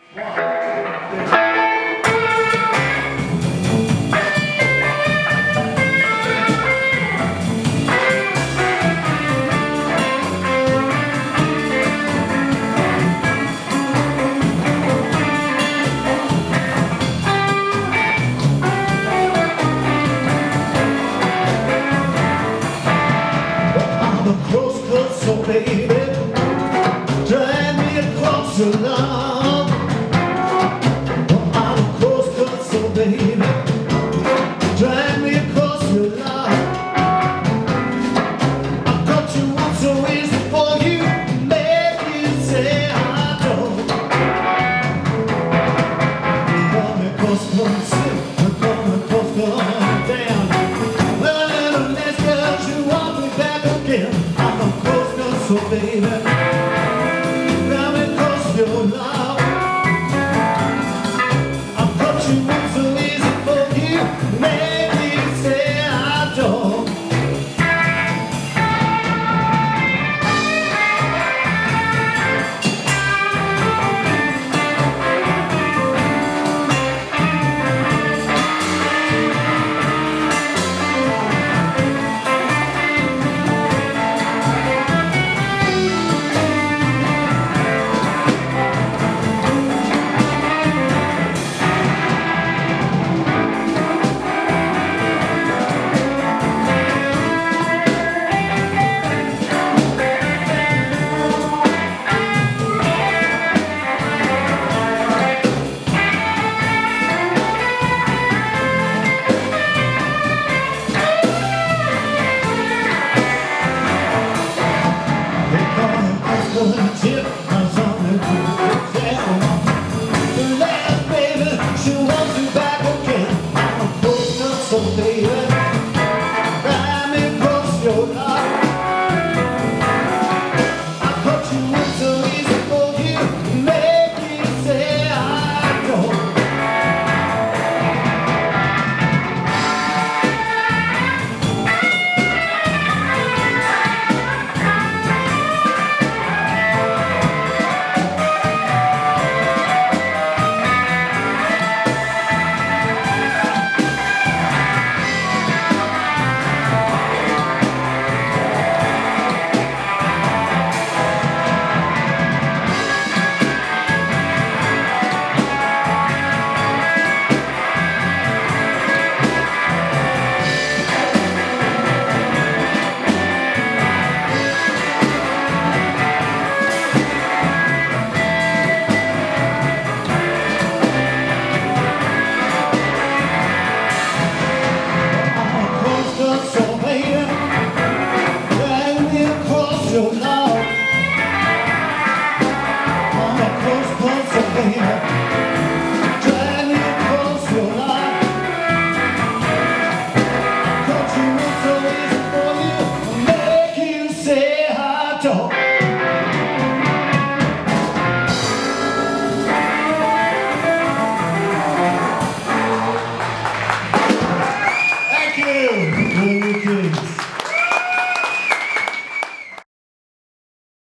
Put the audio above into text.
So baby, drive me across your love. Oh, I'm a coast, so baby, drive me across your love. I got you one so easy for you, make you say I don't. Come across, come sit, come across, come down. Well, little less girl, you want me back again. So baby, grab me close your love. I thought you were so easy for you, maybe you say I don't. So baby, ride me across your love. I thought you were so easy for you, make me say I don't. So baby, drag me across your life.